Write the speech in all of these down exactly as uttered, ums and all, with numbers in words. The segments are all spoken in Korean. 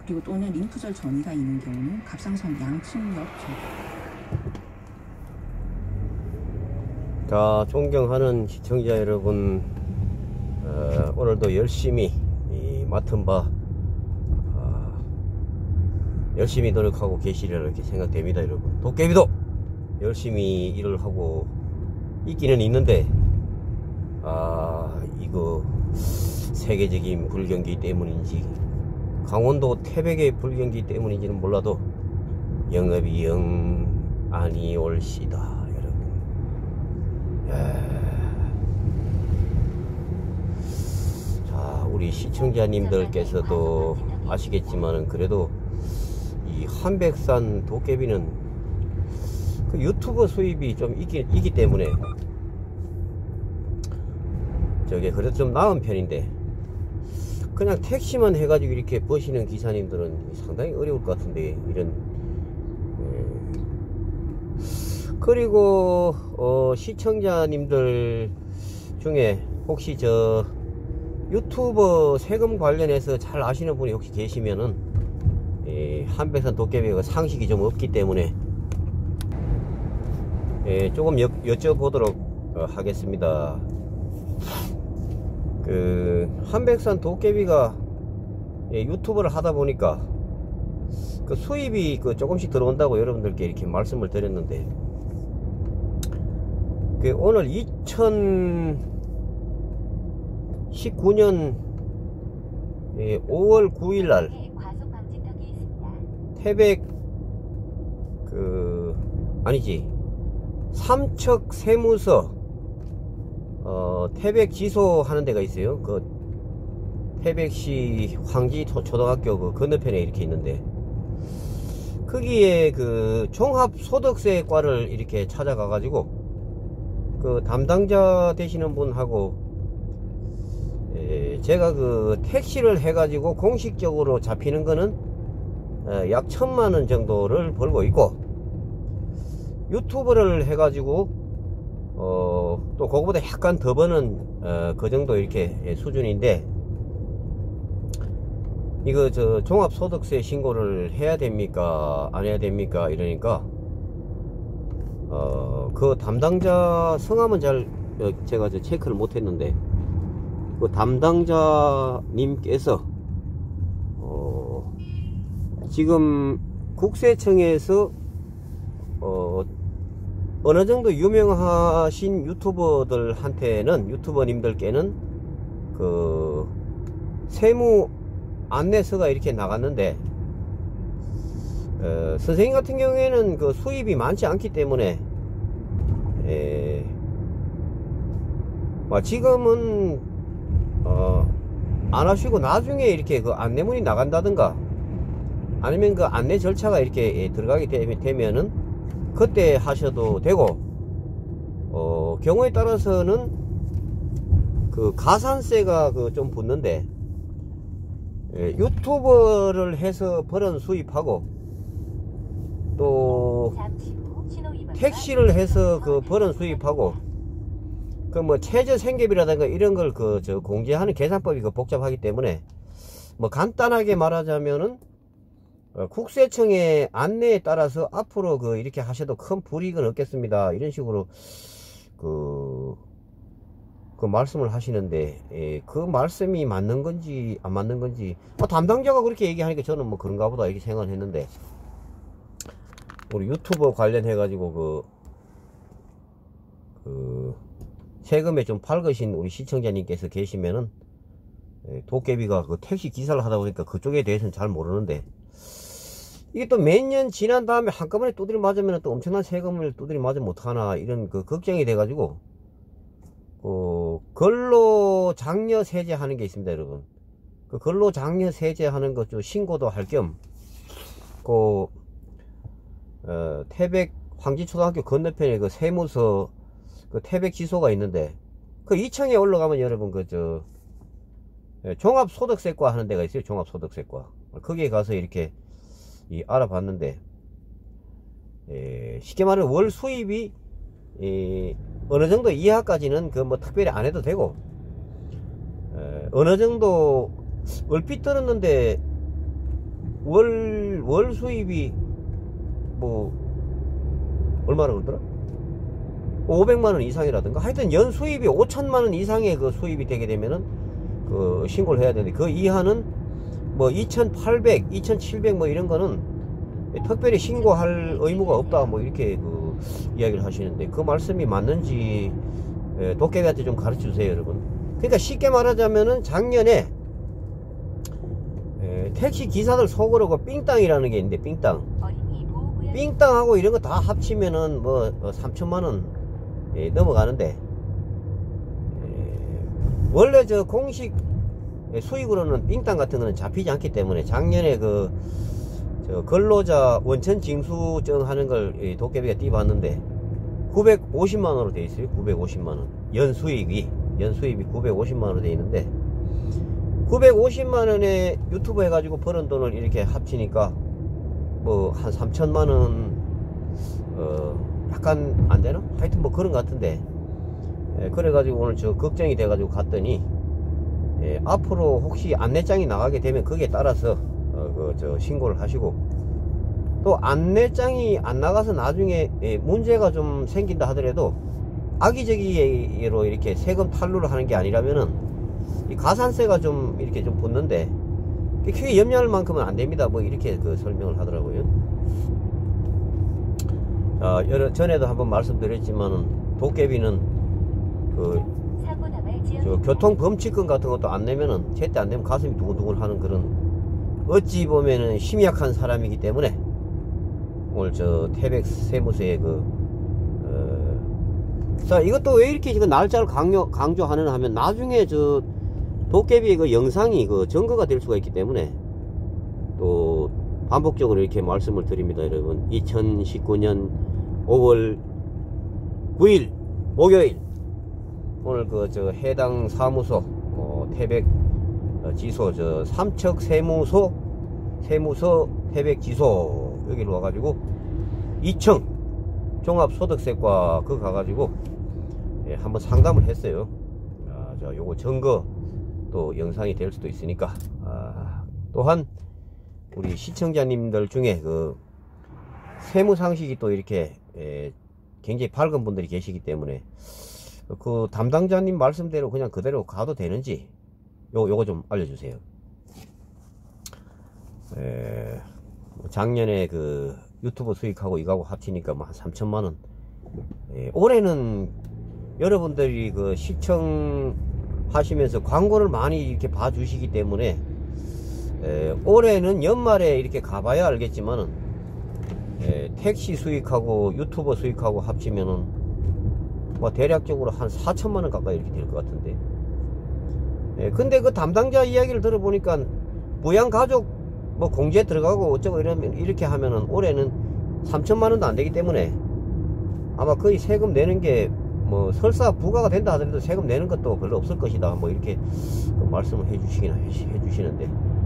그리고 또는 림프절 전이가 있는 경우는 갑상선 양측 옆 자, 존경하는 시청자 여러분, 어, 오늘도 열심히 이 맡은 바 어, 열심히 노력하고 계시리라 이렇게 생각됩니다. 여러분, 도깨비도 열심히 일을 하고 있기는 있는데, 아 이거 세계적인 불경기 때문인지 강원도 태백의 불경기 때문인지는 몰라도 영업이 영 아니올시다. 자, 우리 시청자님들께서도 아시겠지만은 그래도 이 한백산 도깨비는 그 유튜버 수입이 좀 있기, 있기 때문에 저게 그래도 좀 나은 편인데, 그냥 택시만 해가지고 이렇게 버시는 기사님들은 상당히 어려울 것 같은데, 이런. 그리고 어, 시청자님들 중에 혹시 저 유튜버 세금 관련해서 잘 아시는 분이 혹시 계시면은, 예, 한백산 도깨비가 상식이 좀 없기 때문에 예, 조금 여, 여쭤보도록 어, 하겠습니다. 그 한백산 도깨비가 예, 유튜브를 하다 보니까 그 수입이 그 조금씩 들어온다고 여러분들께 이렇게 말씀을 드렸는데, 그 오늘 이천십구 년 오월 구일 날 태백 그 아니지 삼척 세무서 어 태백 지소 하는 데가 있어요. 그 태백시 황지 초등학교 그 건너편에 이렇게 있는데, 거기에 그 종합소득세과를 이렇게 찾아가 가지고 그 담당자 되시는 분하고 에, 제가 그 택시를 해가지고 공식적으로 잡히는 거는 에, 약 천만 원 정도를 벌고 있고, 유튜브를 해가지고 어, 또 그거보다 약간 더 버는 어, 그 정도 이렇게 예, 수준인데, 이거 저 종합소득세 신고를 해야 됩니까 안 해야 됩니까 이러니까 어, 그 담당자 성함은 잘 제가 저 체크를 못 했는데, 그 담당자님께서 어, 지금 국세청에서 어, 어느 정도 유명하신 유튜버들한테는, 유튜버님들께는 그 세무 안내서가 이렇게 나갔는데, 어, 선생님 같은 경우에는 그 수입이 많지 않기 때문에 에, 뭐 지금은 어, 안 하시고 나중에 이렇게 그 안내문이 나간다든가 아니면 그 안내 절차가 이렇게 예, 들어가게 되면은 그때 하셔도 되고, 어, 경우에 따라서는 그 가산세가 그 좀 붙는데, 예, 유튜버를 해서 벌은 수입하고 또 택시를 해서 그 벌은 수입하고 그 뭐 최저 생계비라든가 이런 걸 그 저 공제하는 계산법이 그 복잡하기 때문에, 뭐 간단하게 말하자면은 어, 국세청의 안내에 따라서 앞으로 그 이렇게 하셔도 큰 불이익은 없겠습니다, 이런 식으로 그, 그 말씀을 하시는데, 예, 그 말씀이 맞는 건지 안 맞는 건지, 뭐 담당자가 그렇게 얘기하니까 저는 뭐 그런가 보다 이렇게 생각을 했는데, 우리 유튜버 관련해 가지고 그, 그 세금에 좀 밝으신 우리 시청자님께서 계시면은, 예, 도깨비가 그 택시 기사를 하다 보니까 그쪽에 대해서는 잘 모르는데, 이게 또 몇 년 지난 다음에 한꺼번에 두드려 맞으면 또 엄청난 세금을 두드려 맞으면 어떡하나, 이런 그 걱정이 돼 가지고 어, 근로장려 세제 하는 게 있습니다, 여러분. 그 근로장려 세제 하는 것 좀 신고도 할 겸, 그, 어, 태백 황지초등학교 건너편에 그 세무서, 그 태백 지소가 있는데, 그 이 층에 올라가면 여러분, 그, 저, 종합소득세과 하는 데가 있어요, 종합소득세과. 거기에 가서 이렇게, 이, 알아봤는데, 에, 쉽게 말하면 월 수입이, 이, 어느 정도 이하까지는 그 뭐 특별히 안 해도 되고, 에, 어느 정도 얼핏 들었는데 월, 월 수입이 뭐 얼마나 그러더라? 오백만 원 이상이라든가 하여튼 연 수입이 오천만 원 이상의 그 수입이 되게 되면은 그 신고를 해야 되는데, 그 이하는 뭐 이천팔백, 이천칠백 뭐 이런 거는 특별히 신고할 의무가 없다 뭐 이렇게 그 이야기를 하시는데, 그 말씀이 맞는지 도깨비한테 좀 가르쳐 주세요, 여러분. 그러니까 쉽게 말하자면은 작년에 택시 기사들 속으로 삥땅이라는 게 있는데, 삥땅 삥땅하고 이런 거 다 합치면은 뭐 삼천만 원 넘어가는데, 원래 저 공식 수익으로는 삥땅 같은 거는 잡히지 않기 때문에 작년에 그 저 근로자 원천 징수증 하는 걸 도깨비가 띄봤는데 구백오십만 원으로 돼 있어요. 구백오십만 원 연 수익이 연 수입이 구백오십만 원으로 돼 있는데, 구백오십만 원에 유튜브 해가지고 버는 돈을 이렇게 합치니까 뭐 한 삼천만 원 어 약간 안 되나? 하여튼 뭐 그런 것 같은데, 예, 그래가지고 오늘 저 걱정이 돼가지고 갔더니, 예, 앞으로 혹시 안내장이 나가게 되면 거기에 따라서 어, 그 저 신고를 하시고, 또 안내장이 안 나가서 나중에 예, 문제가 좀 생긴다 하더라도 악의적으로 이렇게 세금 탈루를 하는 게 아니라면은 이 가산세가 좀 이렇게 좀 붙는데 크게 염려할 만큼은 안 됩니다. 뭐 이렇게 그 설명을 하더라고요. 자, 여러, 전에도 한번 말씀드렸지만은 도깨비는 그 저 교통범칙금 같은 것도 안 내면은, 제때 안 내면 가슴이 두근두근 하는 그런, 어찌 보면은 힘이 약한 사람이기 때문에 오늘 저 태백 세무서의 그 어, 자, 이것도 왜 이렇게 지금 날짜를 강요, 강조하는 하면 나중에 저 도깨비의 그 영상이 그 증거가 될 수가 있기 때문에 또 반복적으로 이렇게 말씀을 드립니다, 여러분. 이천십구 년 오월 구일 목요일, 오늘 그 저 해당 사무소 어, 태백 어, 지소 저 삼척 세무소 세무서 태백 지소 여기로 와가지고 이 층 종합소득세과 그 가가지고 예, 한번 상담을 했어요. 아, 자, 요거 증거 또 영상이 될 수도 있으니까. 아, 또한 우리 시청자님들 중에 그 세무상식이 또 이렇게 예, 굉장히 밝은 분들이 계시기 때문에 그 담당자님 말씀대로 그냥 그대로 가도 되는지 요, 요거 좀 알려주세요. 에, 작년에 그 유튜브 수익하고 이거하고 합치니까 뭐 한 삼천만 원. 에, 올해는 여러분들이 그 시청하시면서 광고를 많이 이렇게 봐주시기 때문에 에, 올해는 연말에 이렇게 가봐야 알겠지만은 에, 택시 수익하고 유튜버 수익하고 합치면은 뭐 대략적으로 한 사천만 원 가까이 이렇게 될 것 같은데. 예, 근데 그 담당자 이야기를 들어보니까 부양가족 뭐 공제 들어가고 어쩌고 이러면 이렇게 하면은 올해는 삼천만 원도 안 되기 때문에 아마 거의 세금 내는 게 뭐 설사 부과가 된다 하더라도 세금 내는 것도 별로 없을 것이다 뭐 이렇게 그 말씀을 해주시긴 해주시는데.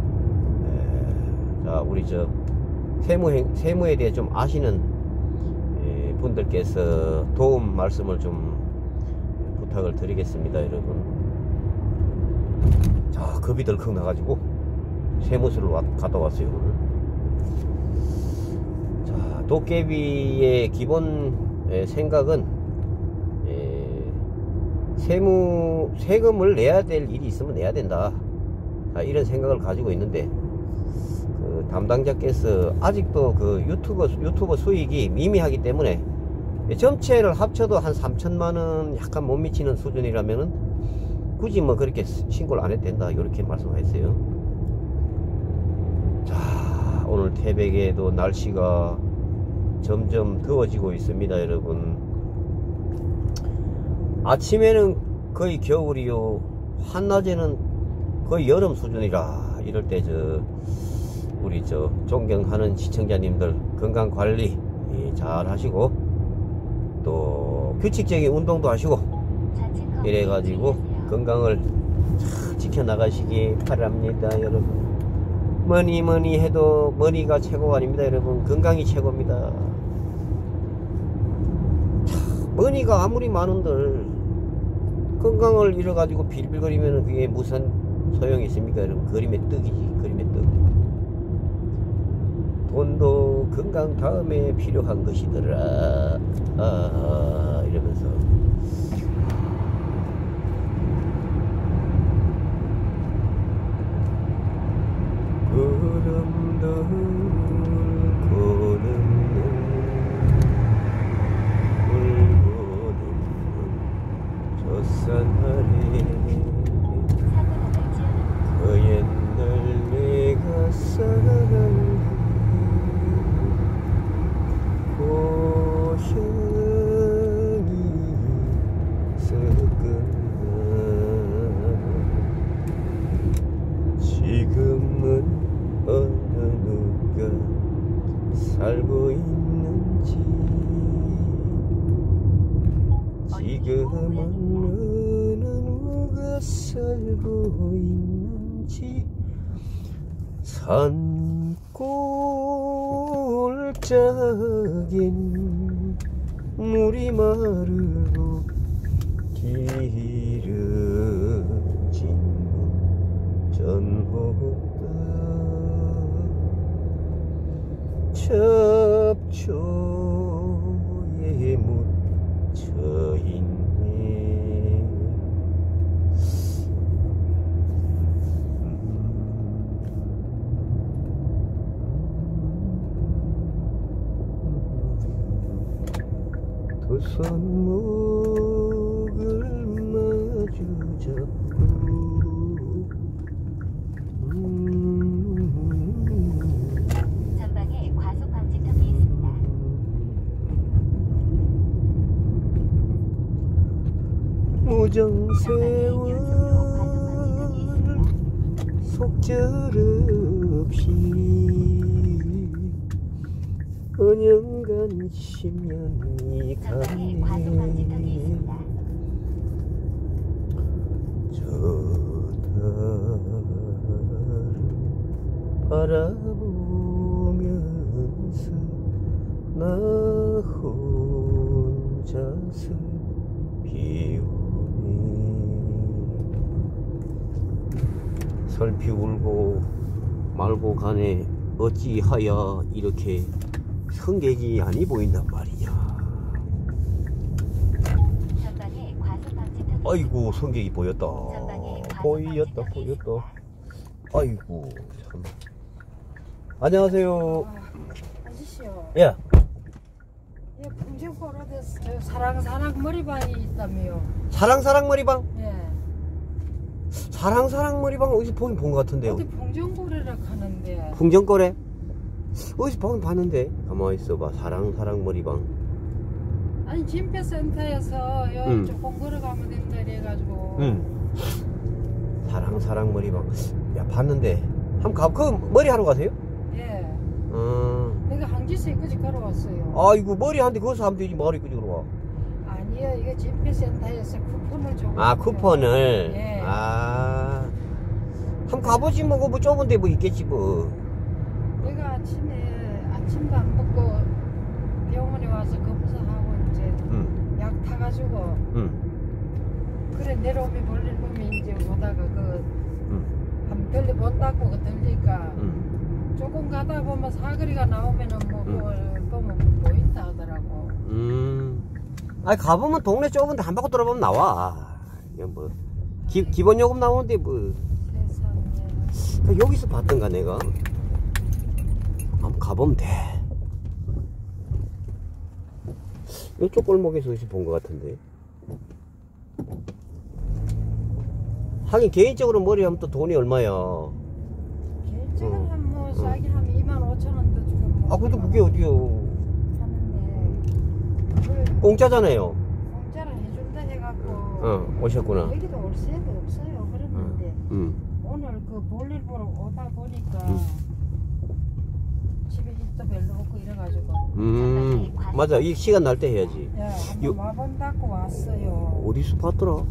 에, 자, 우리 저 세무 세무에 대해 좀 아시는 에, 분들께서 도움 말씀을 좀 부탁을 드리겠습니다, 여러분. 자, 겁이 덜컥 나가지고 세무서를 왔, 갔다 왔어요, 오늘. 자, 도깨비의 기본 에, 생각은 에, 세무 세금을 내야 될 일이 있으면 내야 된다. 자, 이런 생각을 가지고 있는데 그 담당자께서 아직도 그 유튜버 유튜버 수익이 미미하기 때문에 전체를 합쳐도 한 삼천만 원 약간 못 미치는 수준이라면은 굳이 뭐 그렇게 신고를 안 해도 된다 이렇게 말씀하셨어요. 자, 오늘 태백에도 날씨가 점점 더워지고 있습니다, 여러분. 아침에는 거의 겨울이요, 한낮에는 거의 여름 수준이라 이럴 때 저 우리 저 존경하는 시청자님들 건강관리 잘 하시고 또 규칙적인 운동도 하시고 이래가지고 건강을 잘 지켜나가시기 바랍니다, 여러분. 뭐니 뭐니 해도 머리가 최고가 아닙니다, 여러분. 건강이 최고입니다. 머니가 아무리 많은들 건강을 잃어가지고 빌빌거리면 그게 무슨 소용이 있습니까, 여러분. 그림의 떡이지, 그림의 떡. 한강 다음에 필요한 것이더라. 아, 이러면서 구름들 고는 울고 있는 저 산하리 그 옛날 내가 사랑한 고향이 섞은 지금은 어느 누가 살고 있는지 지금은 어느 누가 살고 있는지 산골짜긴 물이 마르고 기름진 전호가 첩초에 묻혀있네. 두 손목을 마주 잡고 전방에 과속 방지턱이 있습니다. 무정세월 속절없이 언영간 십년이 전방에 과속 방지턱이 있습니다. 저 달을 바라보면서 나 혼자서 비우네. 슬피 울고 말고 가네 어찌하여 이렇게 성격이 아니 보인단 말이냐. 전방에 과속 방지턱이 아이고 성격이 보였다. 전방에 과속 보였다 방지턱이 보였다. 있습니다. 아이고 참. 안녕하세요. 아, 아저씨요. 예. 예, 풍정포로에서 저 사랑사랑 머리방이 있다며요. 사랑사랑 머리방? 예. 사랑사랑 머리방 어디서 보긴 본 것 같은데. 어디 풍정고래라 하는데. 풍정거래? 어디서 보긴 봤는데. 가만히 있어봐. 사랑사랑 머리방. 아니 진페센터에서 여 응. 조금 걸어가면 된다 이래가지고. 응. 사랑사랑 머리방. 야 봤는데. 한번 가. 그 머리 하러 가세요? 예. 어. 내가 항지서 여기까지 걸어왔어요. 아이고 머리 하는데 거기서 하면 되지. 머리 끄지 그러와. 아니요, 이게 진페센터에서 쿠폰을 주고. 아 쿠폰을. 예. 아. 한번 가보지 뭐. 뭐 좁은데 뭐 있겠지 뭐. 내가 아침에 아침도 안 먹고 병원에 와서 검사하고 이제 응. 약 타가지고. 응. 그래 내려오면 볼일 보면 이제 오다가 그 응. 한 들리 못 닦고 그 들리니까 응. 조금 가다 보면 사거리가 나오면은 뭐 응. 그걸 보면 보인다 하더라고. 음. 아니 가보면 동네 좁은데 한 바퀴 돌아보면 나와. 그냥 뭐 기, 기본 요금 나오는데 뭐 세상에. 여기서 봤던가 내가. 한번 가보면 돼. 이쪽 골목에서 어디서 본 것 같은데. 하긴 개인적으로 머리 하면 또 돈이 얼마야. 개인적으로 응. 한뭐 응. 싸게 하면 이만 오천 원도 주고 뭐 아 그래도 그게 어디요. 하는데 그걸 공짜잖아요. 공짜로 해준다 해갖고 어 오셨구나. 여기도 올 새도 없어요 그랬는데 응. 오늘 그 볼일 보러 오다 보니까 응. 집에 집도 별로 없고 이래가지고 음 맞아. 이 시간 날 때 해야지. 야 한번 요- 와본다고 왔어요. 어디서 봤더라?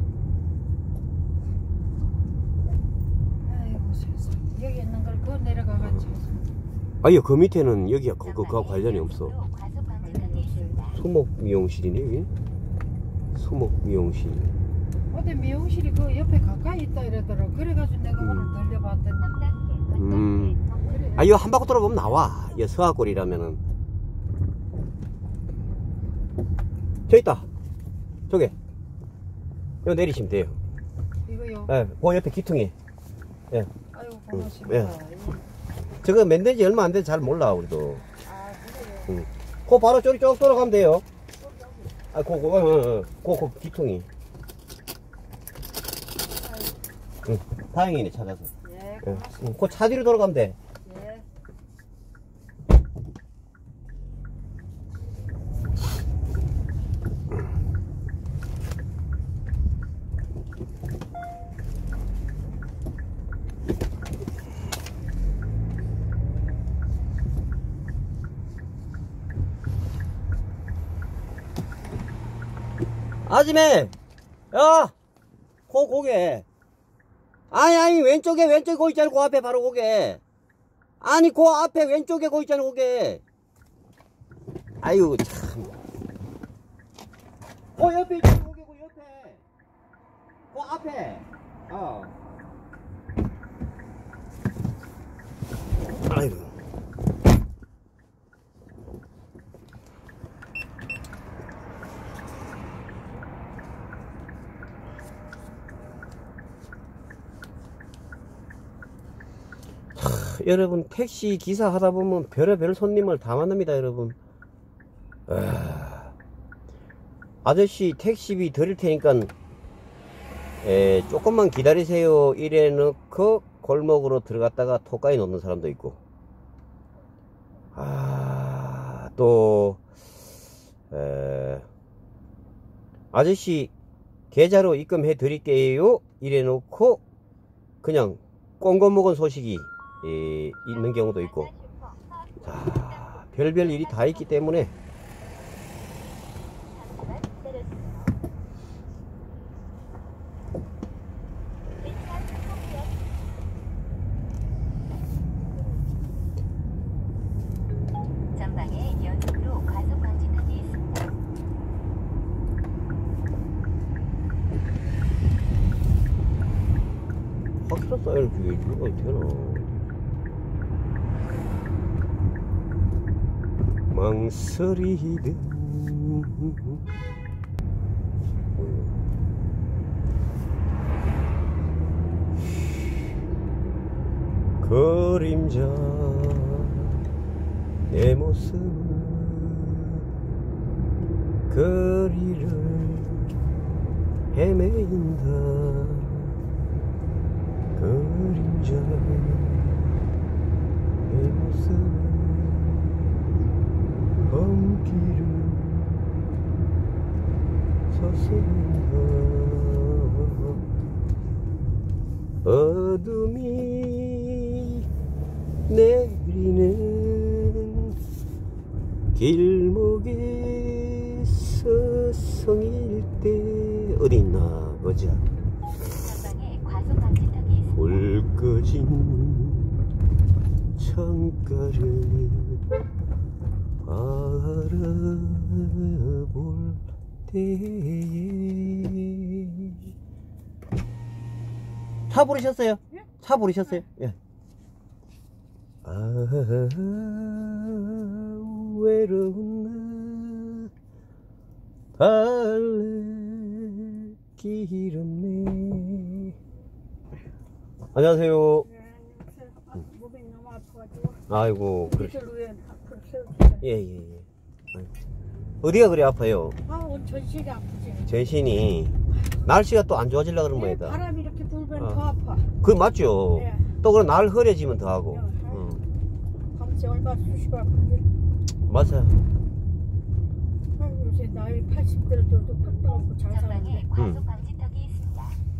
아이고 세상에 여기 있는 걸 그거 내려가가지고 아니요 그 밑에는 여기야 그거 그거 관련이 없어. 과속 방지턱이 있습니다. 소목 미용실이네 여기. 소목 미용실. 어디 미용실이 그 옆에 가까이 있다 이러더라고. 그래가지고 내가 오늘 들려봤더니 음. 그래 아, 이거 한 바퀴 돌아보면 나와. 이 서하골이라면은. 저 있다. 저게. 이거 내리시면 돼요. 이거요? 예, 그 옆에 기퉁이. 예. 아유 응, 고맙습니다. 예. 저거 맨댄지 얼마 안 돼서 잘 몰라, 우리도. 아 그래요? 응. 그 바로 저리 쭉 돌아가면 돼요. 아, 그, 그, 어, 어, 그, 그 기퉁이. 응, 다행이네, 찾아서. 예 예. 고맙습니다. 응, 그 차 뒤로 돌아가면 돼. 예. 아줌매! 야! 고, 고개. 아니, 아니, 왼쪽에, 왼쪽에 거 있잖아, 그 앞에 바로 고개. 아니, 그 앞에 왼쪽에 거 있잖아, 고개. 아유, 참. 그 옆에 있잖아, 고개, 그 옆에. 그 앞에. 어. 아이고. 여러분, 택시 기사 하다 보면 별의별 손님을 다 만납니다, 여러분. 아, 아저씨 택시비 드릴 테니까 에, 조금만 기다리세요 이래 놓고 골목으로 들어갔다가 토까이 놓는 사람도 있고, 아, 또 에, 아저씨 계좌로 입금해 드릴게요 이래 놓고 그냥 꽁꽁 먹은 소식이 예, 있는 경우도 있고, 자, 별별 일이 다 있기 때문에 전방에 연속으로 과속 방지턱이 있습니다. 확실한 사이를 주게 주가 되나. 망설이든 그림자 내 모습 거리를 헤매인다. 그림자 내 모습 밤길을 서서인다. 어둠이 내리는 길목에 서성일 때 어디 있나 보자. 전방에 과속 방지턱이 있습니다. 불 꺼진 창가를 바라볼 때에 차 부르셨어요? 예? 차 부르셨어요? 예. 아, 외로운 나 달래 길 없네. 안녕하세요. 네, 아, 몸이 너무 아파가지고 아이고, 그러시. 이틀 후에 앞으로 세우세요. 예, 예, 예. 아이고. 어디가 그래 아파요? 아 오늘 전신이 아프지. 전신이 날씨가 또 안 좋아지려 그런 예, 모양이다. 바람이 이렇게 불면 어. 더 아파. 그 맞죠? 예. 또 그런 날 흐려지면 더 하고. 예. 응. 밤새 얼마나 쑤시고 아픈데. 맞아. 아, 요새 나이 팔십 대들도 뚝뚝 없고 잘 전방에 사는데. 과속 방지턱이 있습니다.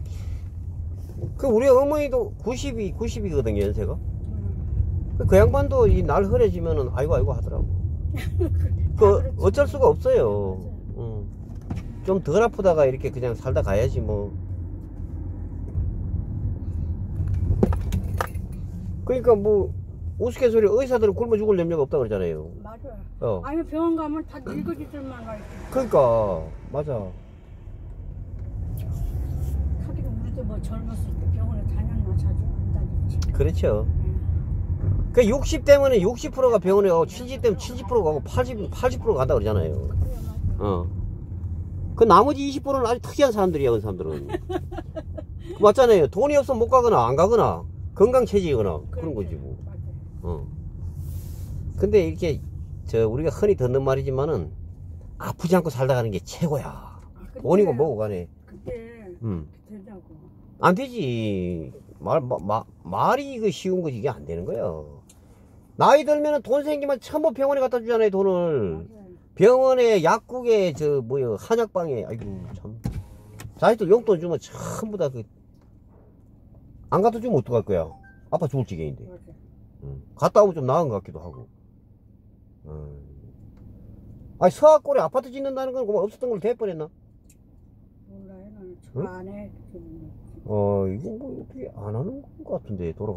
그 우리 어머니도 구십이, 구십이거든요, 연세가. 음. 그, 그 양반도 이 날 흐려지면은 아이고 아이고 하더라고. 그 어쩔 수가 없어요. 응. 좀 덜 아프다가 이렇게 그냥 살다 가야지 뭐. 그러니까 뭐 우스갯소리 의사들은 굶어 죽을 염려가 없다 그러잖아요. 맞아요. 어. 아니 병원 가면 다 늙은이들만 가 있고. 그러니까 맞아. 하긴 우리도 뭐 젊었을 때 병원에 다녔나 자주 안 다녔지. 그렇죠. 예. 그 육십 되면은 육십 퍼센트가 병원에 가고 칠십 되면 칠십 퍼센트 가고 팔십, 팔십 퍼센트 간다 그러잖아요. 어. 그 나머지 이십 퍼센트는 아주 특이한 사람들이야, 그 사람들은. 그 맞잖아요. 돈이 없으면 못 가거나 안 가거나 건강체질이거나 그런 거지 뭐. 어. 근데 이렇게 저 우리가 흔히 듣는 말이지만은 아프지 않고 살다 가는 게 최고야. 아, 그때, 돈이고 뭐고 간에. 그때 음. 되냐고. 안 되지. 말, 마, 마, 말이 이거 쉬운 거지 이게 안 되는 거야. 나이 들면은 돈 생기면 전부 병원에 갖다 주잖아요, 돈을. 맞아요. 병원에, 약국에, 저, 뭐야, 한약방에, 아이고, 참. 자식들 용돈 주면 전부 다 그, 안 갖다 주면 어떡할 거야? 아빠 죽을 지경인데. 맞아요. 응. 갔다 오면 좀 나은 것 같기도 하고. 음. 아니, 서학골에 아파트 짓는다는 건 그만 없었던 걸로 될 뻔했나? 몰라요. 나는 응? 안 해. 어, 이거 뭐 어떻게 안 하는 것 같은데, 돌아